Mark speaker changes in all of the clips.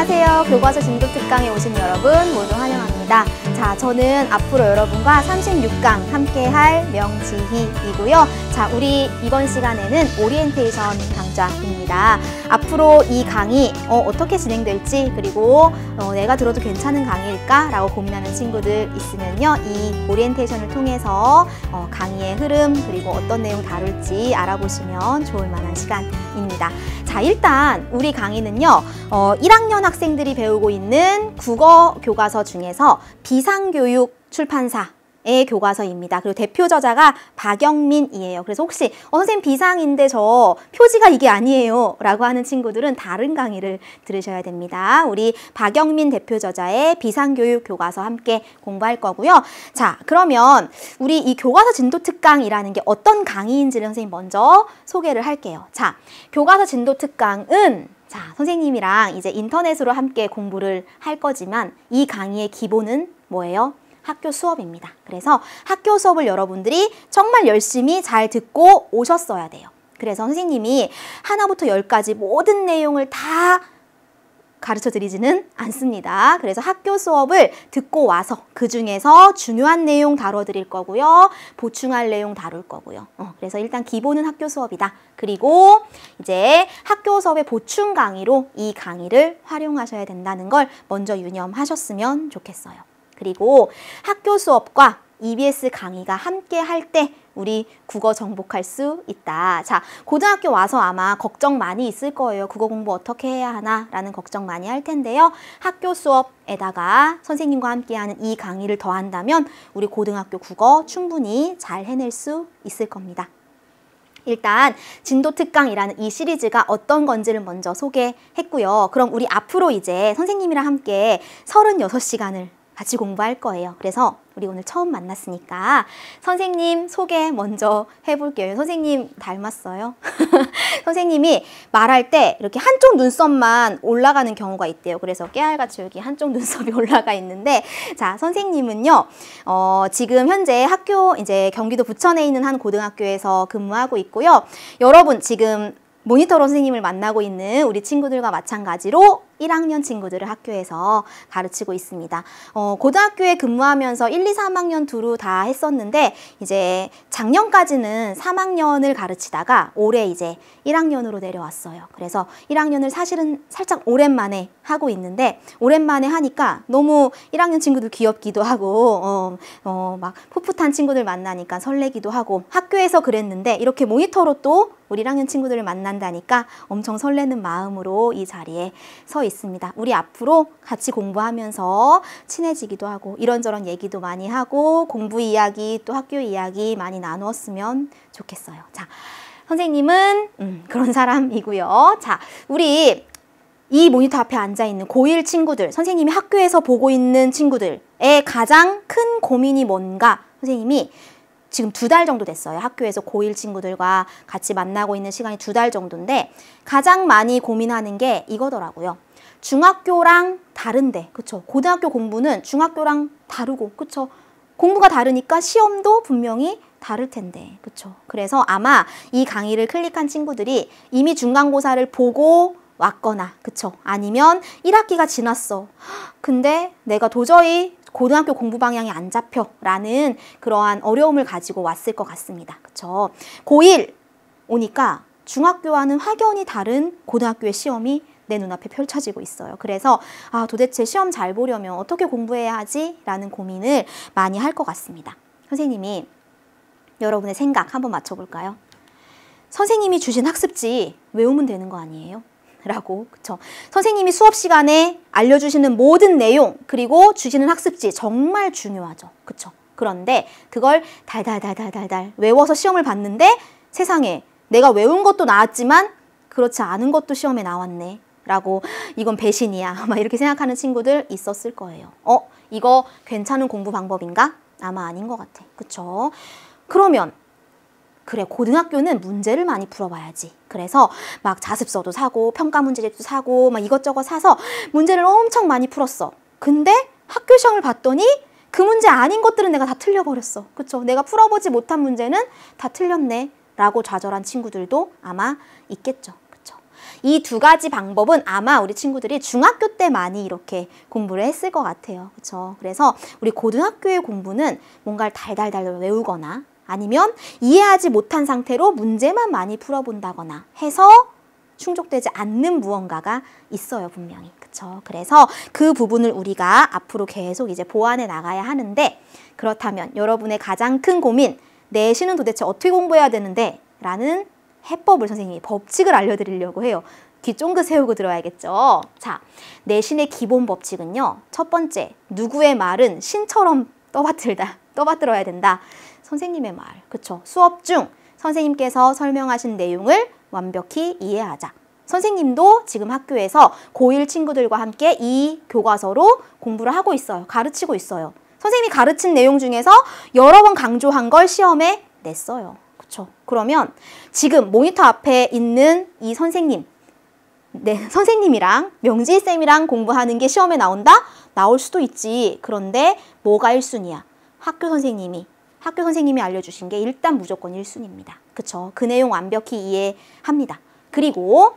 Speaker 1: 안녕하세요. 교과서 진도 특강에 오신 여러분 모두 환영합니다. 자, 저는 앞으로 여러분과 36강 함께할 명지희이고요. 자, 우리 이번 시간에는 오리엔테이션 강좌입니다. 앞으로 이 강의 어떻게 진행될지, 그리고 내가 들어도 괜찮은 강의일까? 라고 고민하는 친구들 있으면요, 이 오리엔테이션을 통해서 강의의 흐름, 그리고 어떤 내용 다룰지 알아보시면 좋을 만한 시간입니다. 자, 일단 우리 강의는요, 1학년 학생들이 배우고 있는 국어 교과서 중에서 비상교육 출판사의 교과서입니다. 그리고 대표 저자가 박영민이에요. 그래서 혹시 선생님 비상인데 저 표지가 이게 아니에요 라고 하는 친구들은 다른 강의를 들으셔야 됩니다. 우리 박영민 대표 저자의 비상교육 교과서 함께 공부할 거고요. 자, 그러면 우리 이 교과서 진도 특강이라는 게 어떤 강의인지를 선생님 먼저 소개를 할게요. 자, 교과서 진도 특강은 선생님이랑 이제 인터넷으로 함께 공부를 할 거지만 이 강의의 기본은 뭐예요? 학교 수업입니다. 그래서 학교 수업을 여러분들이 정말 열심히 잘 듣고 오셨어야 돼요. 그래서 선생님이 하나부터 열까지 모든 내용을 다 가르쳐 드리지는 않습니다. 그래서 학교 수업을 듣고 와서 그 중에서 중요한 내용 다뤄드릴 거고요. 보충할 내용 다룰 거고요. 그래서 일단 기본은 학교 수업이다. 그리고 이제 학교 수업의 보충 강의로 이 강의를 활용하셔야 된다는 걸 먼저 유념하셨으면 좋겠어요. 그리고 학교 수업과 EBS 강의가 함께 할 때 우리 국어 정복할 수 있다. 자, 고등학교 와서 아마 걱정 많이 있을 거예요. 국어 공부 어떻게 해야 하나? 라는 걱정 많이 할 텐데요. 학교 수업에다가 선생님과 함께하는 이 강의를 더한다면 우리 고등학교 국어 충분히 잘 해낼 수 있을 겁니다. 일단 진도 특강이라는 이 시리즈가 어떤 건지를 먼저 소개했고요. 그럼 우리 앞으로 이제 선생님이랑 함께 36시간을 같이 공부할 거예요. 그래서 우리 오늘 처음 만났으니까 선생님 소개 먼저 해볼게요. 선생님 닮았어요? 선생님이 말할 때 이렇게 한쪽 눈썹만 올라가는 경우가 있대요. 그래서 깨알같이 여기 한쪽 눈썹이 올라가 있는데, 자, 선생님은요, 지금 현재 학교 이제 경기도 부천에 있는 한 고등학교에서 근무하고 있고요. 여러분 지금 모니터로 선생님을 만나고 있는 우리 친구들과 마찬가지로 1학년 친구들을 학교에서 가르치고 있습니다. 고등학교에 근무하면서 1, 2, 3학년 두루 다 했었는데 이제 작년까지는 3학년을 가르치다가 올해 이제 1학년으로 내려왔어요. 그래서 1학년을 사실은 살짝 오랜만에 하고 있는데 오랜만에 하니까 너무 1학년 친구들 귀엽기도 하고 막 풋풋한 친구들 만나니까 설레기도 하고, 학교에서 그랬는데 이렇게 모니터로 또 우리 1학년 친구들을 만난다니까 엄청 설레는 마음으로 이 자리에 서 있습니다. 우리 앞으로 같이 공부하면서 친해지기도 하고 이런저런 얘기도 많이 하고 공부 이야기 또 학교 이야기 많이 나누었으면 좋겠어요. 자, 선생님은 그런 사람이고요. 자, 우리 이 모니터 앞에 앉아있는 고1 친구들, 선생님이 학교에서 보고 있는 친구들의 가장 큰 고민이 뭔가 선생님이 지금 2달 정도 됐어요. 학교에서 고1 친구들과 같이 만나고 있는 시간이 2달 정도인데 가장 많이 고민하는 게 이거더라고요. 중학교랑 다른데, 그쵸? 고등학교 공부는 중학교랑 다르고, 그쵸? 공부가 다르니까 시험도 분명히 다를 텐데, 그쵸? 그래서 아마 이 강의를 클릭한 친구들이 이미 중간고사를 보고 왔거나, 그쵸? 아니면 1학기가 지났어. 근데 내가 도저히 고등학교 공부 방향이 안 잡혀 라는 그러한 어려움을 가지고 왔을 것 같습니다. 그쵸? 고1 오니까 중학교와는 확연히 다른 고등학교의 시험이 내 눈앞에 펼쳐지고 있어요. 그래서 도대체 시험 잘 보려면 어떻게 공부해야 하지? 라는 고민을 많이 할 것 같습니다. 선생님이 여러분의 생각 한번 맞춰볼까요? 선생님이 주신 학습지 외우면 되는 거 아니에요? 라고, 그쵸? 선생님이 수업 시간에 알려주시는 모든 내용, 그리고 주시는 학습지 정말 중요하죠. 그쵸? 그런데 그걸 달달달달달달 외워서 시험을 봤는데 세상에 내가 외운 것도 나왔지만 그렇지 않은 것도 시험에 나왔네 라고, 이건 배신이야 막 이렇게 생각하는 친구들 있었을 거예요. 이거 괜찮은 공부 방법인가? 아마 아닌 것 같아. 그쵸? 그러면 그래, 고등학교는 문제를 많이 풀어봐야지. 그래서 막 자습서도 사고 평가 문제집도 사고 막 이것저것 사서 문제를 엄청 많이 풀었어. 근데 학교 시험을 봤더니 그 문제 아닌 것들은 내가 다 틀려버렸어. 그쵸? 내가 풀어보지 못한 문제는 다 틀렸네 라고 좌절한 친구들도 아마 있겠죠. 그쵸? 이 두 가지 방법은 아마 우리 친구들이 중학교 때 많이 이렇게 공부를 했을 것 같아요. 그렇죠? 그래서 우리 고등학교의 공부는 뭔가를 달달달 외우거나 아니면 이해하지 못한 상태로 문제만 많이 풀어본다거나 해서 충족되지 않는 무언가가 있어요, 분명히. 그쵸? 그래서 그 부분을 우리가 앞으로 계속 이제 보완해 나가야 하는데, 그렇다면 여러분의 가장 큰 고민, 내신은 도대체 어떻게 공부해야 되는데? 라는 해법을 선생님이 법칙을 알려드리려고 해요. 귀 쫑긋 세우고 들어야겠죠? 자, 내신의 기본 법칙은요. 첫 번째, 누구의 말은 신처럼 떠받들어야 된다. 선생님의 말, 그쵸? 수업 중 선생님께서 설명하신 내용을 완벽히 이해하자. 선생님도 지금 학교에서 고1 친구들과 함께 이 교과서로 공부를 하고 있어요. 가르치고 있어요. 선생님이 가르친 내용 중에서 여러 번 강조한 걸 시험에 냈어요. 그쵸? 그러면 지금 모니터 앞에 있는 이 선생님, 선생님이랑 명지희쌤이랑 공부하는 게 시험에 나온다? 나올 수도 있지. 그런데 뭐가 1순위야? 학교 선생님이 알려주신 게 일단 무조건 1순위입니다. 그쵸? 그 내용 완벽히 이해합니다. 그리고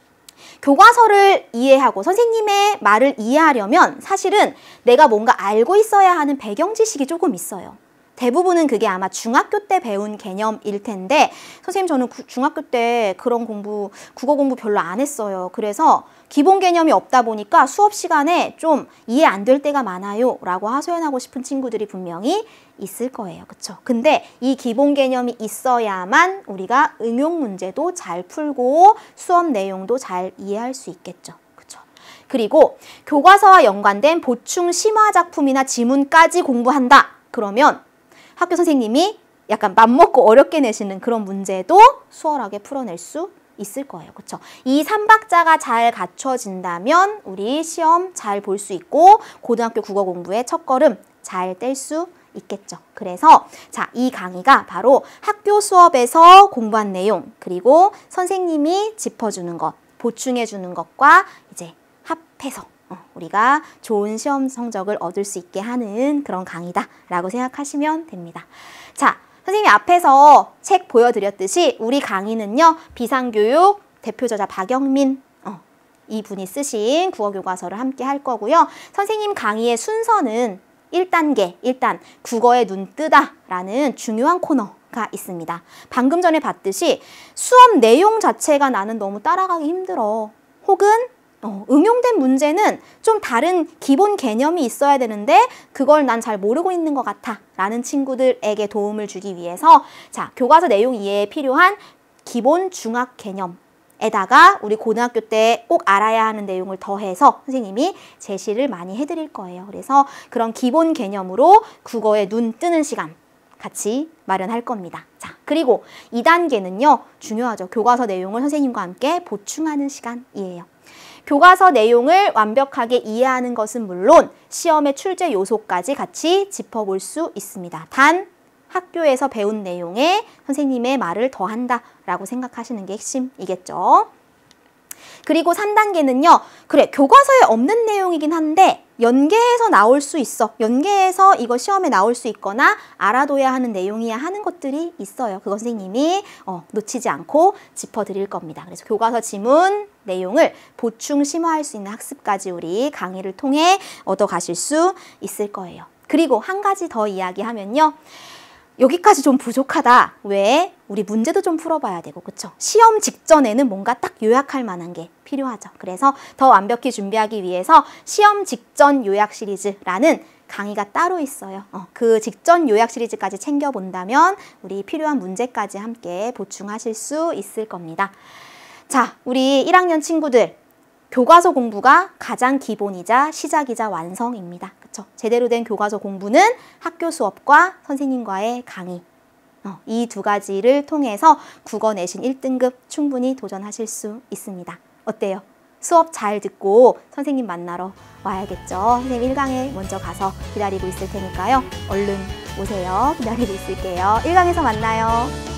Speaker 1: 교과서를 이해하고 선생님의 말을 이해하려면 사실은 내가 뭔가 알고 있어야 하는 배경 지식이 조금 있어요. 대부분은 그게 아마 중학교 때 배운 개념일 텐데, 선생님 저는 중학교 때 그런 공부, 국어 공부 별로 안 했어요. 그래서 기본 개념이 없다 보니까 수업 시간에 좀 이해 안 될 때가 많아요 라고 하소연하고 싶은 친구들이 분명히 있을 거예요. 그쵸? 근데 이 기본 개념이 있어야만 우리가 응용 문제도 잘 풀고 수업 내용도 잘 이해할 수 있겠죠. 그쵸? 그리고 교과서와 연관된 보충 심화 작품이나 지문까지 공부한다. 그러면 학교 선생님이 약간 맘먹고 어렵게 내시는 그런 문제도 수월하게 풀어낼 수 있을 거예요. 그렇죠? 이 3박자가 잘 갖춰진다면 우리 시험 잘 볼 수 있고 고등학교 국어 공부의 첫걸음 잘 뗄 수 있겠죠. 그래서 자, 이 강의가 바로 학교 수업에서 공부한 내용, 그리고 선생님이 짚어주는 것, 보충해주는 것과 이제 합해서 우리가 좋은 시험 성적을 얻을 수 있게 하는 그런 강의다라고 생각하시면 됩니다. 자, 선생님이 앞에서 책 보여드렸듯이 우리 강의는요. 비상교육 대표 저자 박영민 이분이 쓰신 국어교과서를 함께 할 거고요. 선생님 강의의 순서는 1단계, 일단 국어에 눈 뜨다 라는 중요한 코너가 있습니다. 방금 전에 봤듯이 수업 내용 자체가 나는 너무 따라가기 힘들어. 혹은 응용된 문제는 좀 다른 기본 개념이 있어야 되는데 그걸 난 잘 모르고 있는 것 같아 라는 친구들에게 도움을 주기 위해서 자, 교과서 내용 이해에 필요한 기본 중학 개념에다가 우리 고등학교 때 꼭 알아야 하는 내용을 더해서 선생님이 제시를 많이 해드릴 거예요. 그래서 그런 기본 개념으로 국어에 눈 뜨는 시간 같이 마련할 겁니다. 자, 그리고 2단계는요. 중요하죠. 교과서 내용을 선생님과 함께 보충하는 시간이에요. 교과서 내용을 완벽하게 이해하는 것은 물론 시험의 출제 요소까지 같이 짚어볼 수 있습니다. 단 학교에서 배운 내용에 선생님의 말을 더한다라고 생각하시는 게 핵심이겠죠. 그리고 3단계는요. 그래, 교과서에 없는 내용이긴 한데 연계해서 나올 수 있어. 연계해서 이거 시험에 나올 수 있거나 알아둬야 하는 내용이야 하는 것들이 있어요. 그거 선생님이 놓치지 않고 짚어드릴 겁니다. 그래서 교과서 지문 내용을 보충 심화할 수 있는 학습까지 우리 강의를 통해 얻어가실 수 있을 거예요. 그리고 한 가지 더 이야기하면요. 여기까지 좀 부족하다. 왜? 우리 문제도 좀 풀어봐야 되고, 그쵸? 시험 직전에는 뭔가 딱 요약할 만한 게 필요하죠. 그래서 더 완벽히 준비하기 위해서 시험 직전 요약 시리즈라는 강의가 따로 있어요. 그 직전 요약 시리즈까지 챙겨본다면 우리 필요한 문제까지 함께 보충하실 수 있을 겁니다. 자, 우리 1학년 친구들, 교과서 공부가 가장 기본이자 시작이자 완성입니다. 그쵸? 제대로 된 교과서 공부는 학교 수업과 선생님과의 강의, 이 두 가지를 통해서 국어 내신 1등급 충분히 도전하실 수 있습니다. 어때요? 수업 잘 듣고 선생님 만나러 와야겠죠. 선생님 1강에 먼저 가서 기다리고 있을 테니까요. 얼른 오세요. 기다리고 있을게요. 1강에서 만나요.